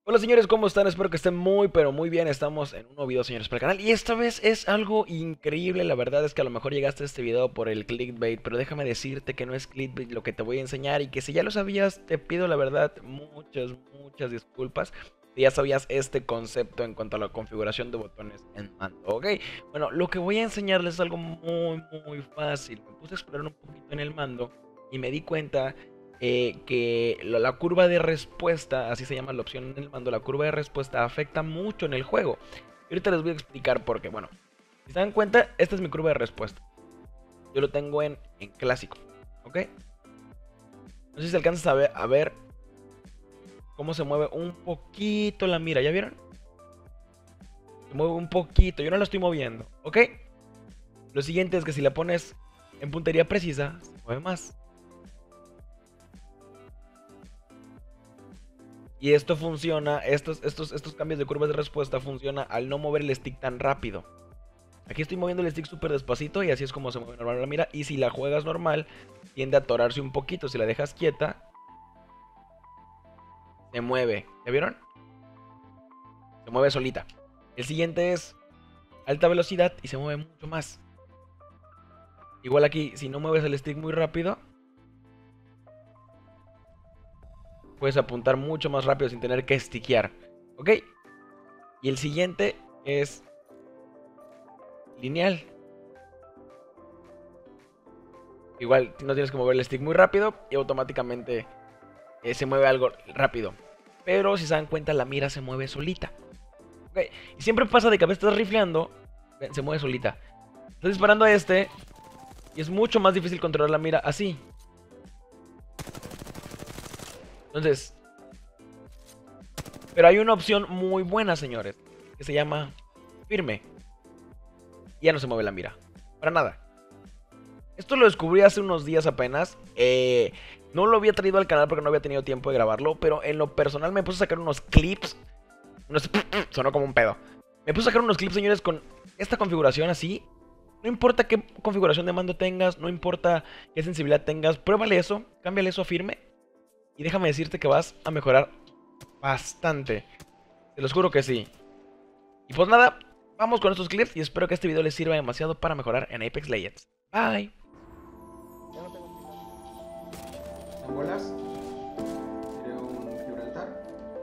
Hola señores, ¿cómo están? Espero que estén muy, pero muy bien. Estamos en un nuevo video, señores, para el canal. Y esta vez es algo increíble. La verdad es que a lo mejor llegaste a este video por el clickbait, pero déjame decirte que no es clickbait lo que te voy a enseñar. Y que si ya lo sabías, te pido la verdad muchas disculpas. Si ya sabías este concepto en cuanto a la configuración de botones en mando, ¿ok? Bueno, lo que voy a enseñarles es algo muy fácil. Me puse a explorar un poquito en el mando y me di cuenta que la curva de respuesta, así se llama la opción en el mando, la curva de respuesta afecta mucho en el juego. Y ahorita les voy a explicar por qué. Bueno, si se dan cuenta, esta es mi curva de respuesta. Yo lo tengo en clásico, ¿ok? No sé si se alcanza a ver cómo se mueve un poquito la mira, ¿ya vieron? Se mueve un poquito, yo no la estoy moviendo, ¿ok? Lo siguiente es que si la pones en puntería precisa, se mueve más. Y esto funciona, estos cambios de curvas de respuesta funciona al no mover el stick tan rápido. Aquí estoy moviendo el stick súper despacito y así es como se mueve normal la mira. Y si la juegas normal, tiende a atorarse un poquito. Si la dejas quieta, se mueve. ¿Ya vieron? Se mueve solita. El siguiente es alta velocidad y se mueve mucho más. Igual aquí, si no mueves el stick muy rápido, puedes apuntar mucho más rápido sin tener que stickear. ¿Ok? Y el siguiente es lineal. Igual no tienes que mover el stick muy rápido y automáticamente se mueve algo rápido. Pero si se dan cuenta, la mira se mueve solita. Okay. Y siempre pasa de que a veces estás rifleando, se mueve solita. Estás disparando a este y es mucho más difícil controlar la mira así. Entonces, pero hay una opción muy buena, señores, que se llama firme. Y ya no se mueve la mira. Para nada. Esto lo descubrí hace unos días apenas. No lo había traído al canal porque no había tenido tiempo de grabarlo. Pero en lo personal me puse a sacar unos clips. Sonó como un pedo. Me puse a sacar unos clips, señores, con esta configuración así. No importa qué configuración de mando tengas, no importa qué sensibilidad tengas, pruébale eso, cámbiale eso a firme. Y déjame decirte que vas a mejorar bastante. Te los juro que sí. Y pues nada, vamos con estos clips y espero que este video les sirva demasiado para mejorar en Apex Legends. Bye. Ya no tengo bolas. Tiré un Gibraltar.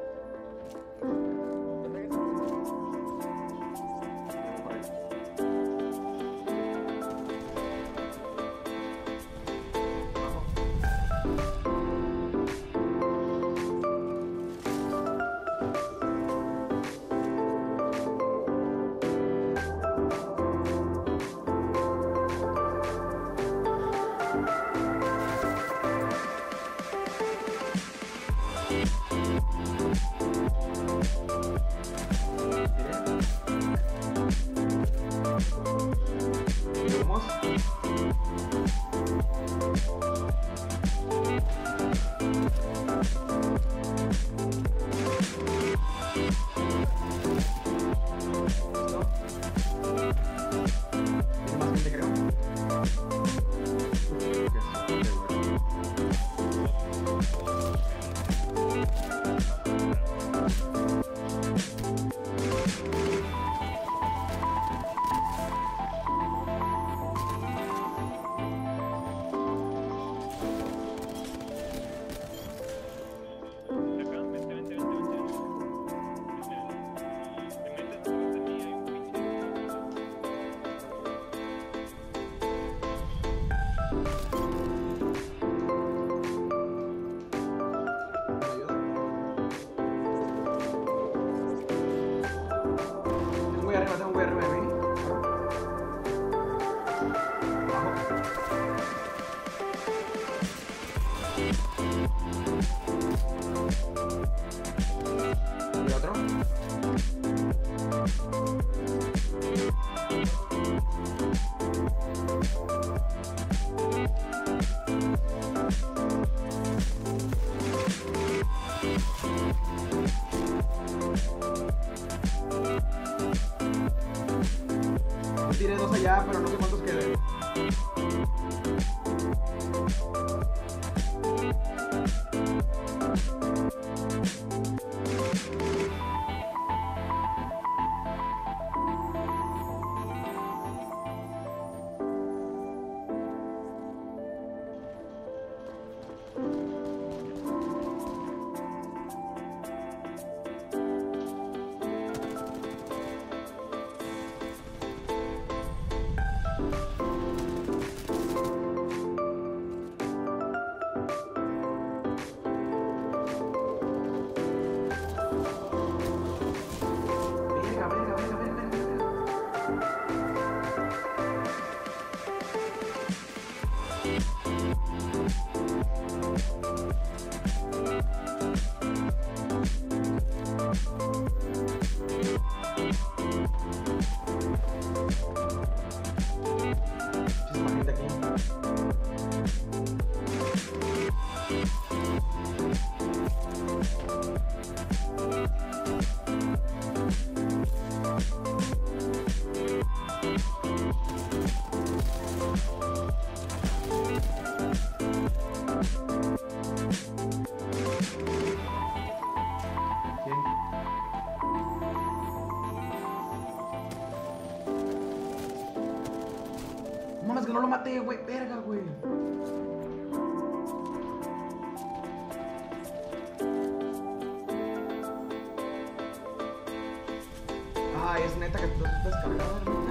Muy arriba de mí. Y otro. Tiré dos allá, pero no sé cuántos queden. Mames, que no lo maté, güey. Verga, güey. Ah, es neta que tú estás descargado, neta.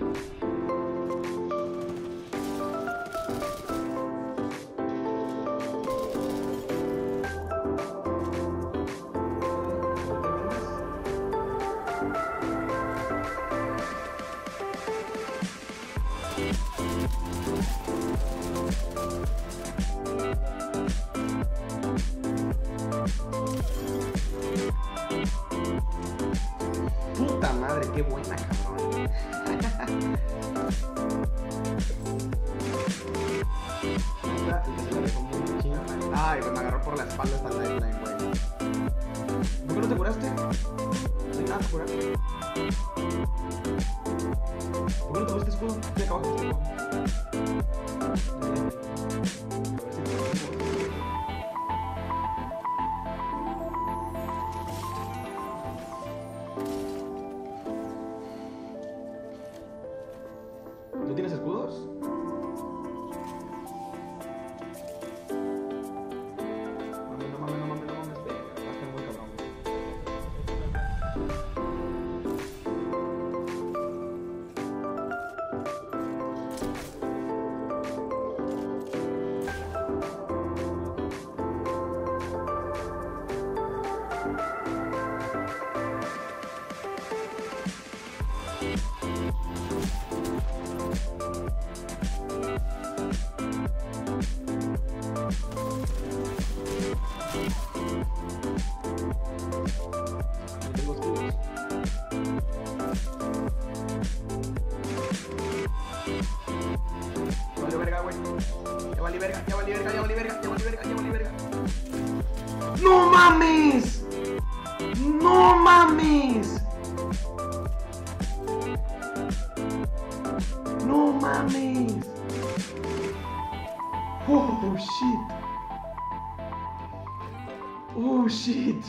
Puta madre, qué buena, cabrón. Ay, güey, me agarró por la espalda esta lifeline, güey. ¿Por qué no te curaste? No hay nada que curar. ¿Por qué no te pusiste escudo? Estoy acá abajo, estoy acá abajo. A ver si puedo. ¿Tú tienes escudos? No mames, verga, va a estar muy cabrón. No tengo escudos. Ya valió verga, güey. Ya valí verga, ya valí verga, ya valí verga, ya valí verga, ya valí verga. ¡No mames! ¡No mames! ¡No mames! Oh shit. Oh shit.